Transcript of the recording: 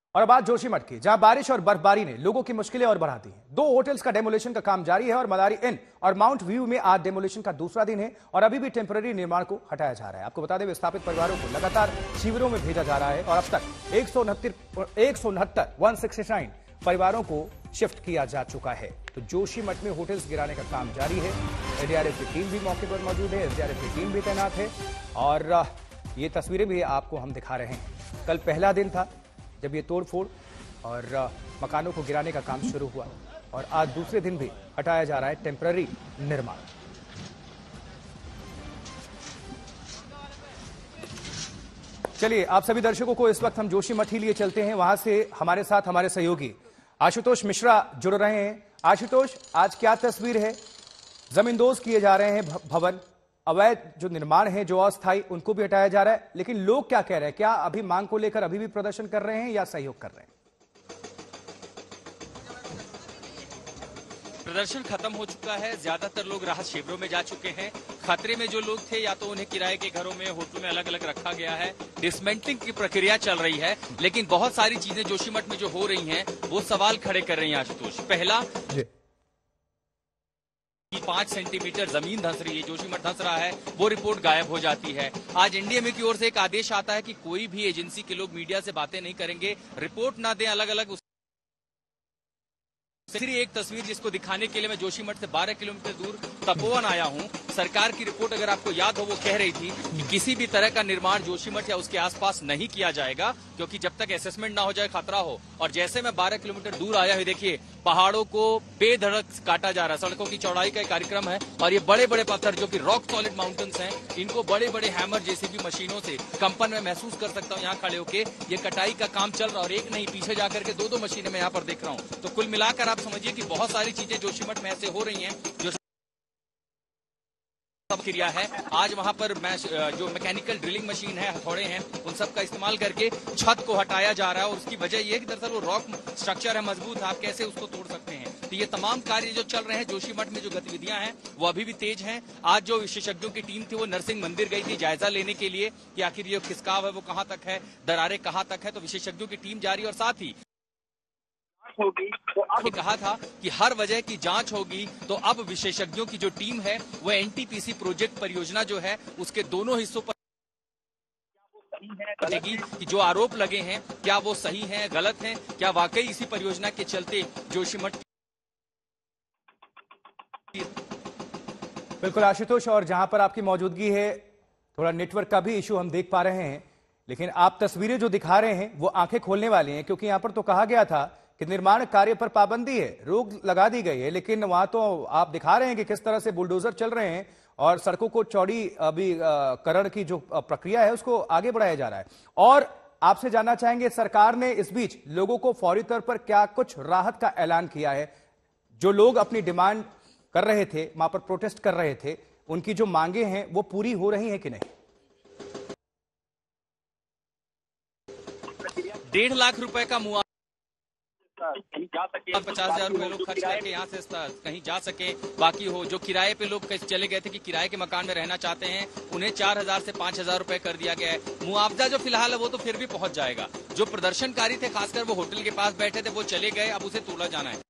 और अब बात जोशीमठ की, जहां बारिश और बर्फबारी ने लोगों की मुश्किलें और बढ़ा दी हैं। 2 होटल्स का डेमोलिशन का काम जारी है और मदारी इन और माउंट व्यू में आज डेमोलिशन का दूसरा दिन है और अभी भी टेम्पररी निर्माण को हटाया जा रहा है। आपको बता दें, विस्थापित परिवारों को लगातार शिविरों में भेजा जा रहा है और अब तक 169 परिवारों को शिफ्ट किया जा चुका है। तो जोशीमठ में होटल्स गिराने का काम जारी है। एनडीआरएफ की टीम भी मौके पर मौजूद है, एसडीआरएफ की टीम भी तैनात है और ये तस्वीरें भी आपको हम दिखा रहे हैं। कल पहला दिन था जब ये तोड़फोड़ और मकानों को गिराने का काम शुरू हुआ और आज दूसरे दिन भी हटाया जा रहा है टेम्पररी निर्माण। चलिए, आप सभी दर्शकों को इस वक्त हम जोशीमठ ही लिए चलते हैं। वहां से हमारे साथ हमारे सहयोगी आशुतोष मिश्रा जुड़ रहे हैं। आशुतोष, आज क्या तस्वीर है? जमींदोज किए जा रहे हैं भवन, अवैध जो निर्माण है, जो अस्थायी, उनको भी हटाया जा रहा है, लेकिन लोग क्या कह रहे हैं? क्या अभी मांग को लेकर अभी भी प्रदर्शन कर रहे हैं या सहयोग कर रहे हैं? प्रदर्शन खत्म हो चुका है। ज्यादातर लोग राहत शिविरों में जा चुके हैं। खतरे में जो लोग थे, या तो उन्हें किराए के घरों में, होटल में अलग अलग रखा गया है। डिसमेंटलिंग की प्रक्रिया चल रही है, लेकिन बहुत सारी चीजें जोशीमठ में जो हो रही हैं वो सवाल खड़े कर रही हैं। आशुतोष, पहला 5 सेंटीमीटर जमीन धंस रही है, जोशीमठ धंस रहा है, वो रिपोर्ट गायब हो जाती है। आज एनडीएमए की ओर से एक आदेश आता है कि कोई भी एजेंसी के लोग मीडिया से बातें नहीं करेंगे, रिपोर्ट ना दें अलग अलग। एक तस्वीर जिसको दिखाने के लिए मैं जोशीमठ से 12 किलोमीटर दूर तपोवन आया हूं। सरकार की रिपोर्ट, अगर आपको याद हो, वो कह रही थी कि किसी भी तरह का निर्माण जोशीमठ या उसके आसपास नहीं किया जाएगा, क्योंकि जब तक असेसमेंट ना हो जाए खतरा हो। और जैसे मैं 12 किलोमीटर दूर आया हूं, देखिए पहाड़ों को बेधड़क काटा जा रहा है। सड़कों की चौड़ाई का कार्यक्रम है और ये बड़े बड़े पत्थर जो कि रॉक सॉलिड माउंटेन्स हैं, इनको बड़े बड़े हैमर जेसीबी मशीनों से कंपन में महसूस कर सकता हूँ यहाँ खड़े होके। ये कटाई का काम चल रहा है और एक नहीं, पीछे जाकर के 2-2 मशीनें मैं यहाँ पर देख रहा हूँ। तो कुल मिलाकर आप समझिए कि बहुत सारी चीजें जोशीमठ में ऐसे हो रही हैं जो क्रिया है। आज वहां पर जो मैकेनिकल ड्रिलिंग मशीन है, हथौड़े हैं, उन सब का इस्तेमाल करके छत को हटाया जा रहा है और उसकी वजह यह है कि दरअसल वो रॉक स्ट्रक्चर है, मजबूत है, आप कैसे उसको तोड़ सकते हैं। तो ये तमाम कार्य जो चल रहे हैं जोशीमठ में, जो गतिविधियां हैं वो अभी भी तेज हैं। आज जो विशेषज्ञों की टीम थी वो नरसिंह मंदिर गई थी जायजा लेने के लिए कि आखिर ये खिसकाव है वो कहां तक है, दरारें कहां तक है। तो विशेषज्ञों की टीम जारी और साथ ही होगी तो अब कहा था कि हर वजह की जांच होगी। तो अब विशेषज्ञों की जो टीम है वो एनटीपीसी प्रोजेक्ट परियोजना जो है उसके दोनों हिस्सों पर करेगी कि जो आरोप लगे हैं क्या वो सही हैं, गलत हैं, क्या वाकई इसी परियोजना के चलते जोशीमठ। बिल्कुल आशुतोष, और जहां पर आपकी मौजूदगी है, थोड़ा नेटवर्क का भी इशू हम देख पा रहे हैं, लेकिन आप तस्वीरें जो दिखा रहे हैं वो आंखें खोलने वाली हैं, क्योंकि यहां पर तो कहा गया था कि निर्माण कार्य पर पाबंदी है, रोक लगा दी गई है, लेकिन वहां तो आप दिखा रहे हैं कि किस तरह से बुलडोजर चल रहे हैं और सड़कों को चौड़ी अभी करण की जो प्रक्रिया है उसको आगे बढ़ाया जा रहा है। और आपसे जानना चाहेंगे, सरकार ने इस बीच लोगों को फौरी तौर पर क्या कुछ राहत का ऐलान किया है? जो लोग अपनी डिमांड कर रहे थे, वहां पर प्रोटेस्ट कर रहे थे, उनकी जो मांगे हैं वो पूरी हो रही हैं कि नहीं? 1.5 लाख रुपए का मुआवजा, 50,000 रुपए लोग खर्च करके यहाँ से कहीं जा सके। बाकी हो जो किराए पे लोग चले गए थे कि किराए के मकान में रहना चाहते हैं, उन्हें 4,000 से 5,000 रुपए कर दिया गया है। मुआवजा जो फिलहाल है वो तो फिर भी पहुंच जाएगा। जो प्रदर्शनकारी थे, खासकर वो होटल के पास बैठे थे, वो चले गए, अब उसे तोड़ा जाना है।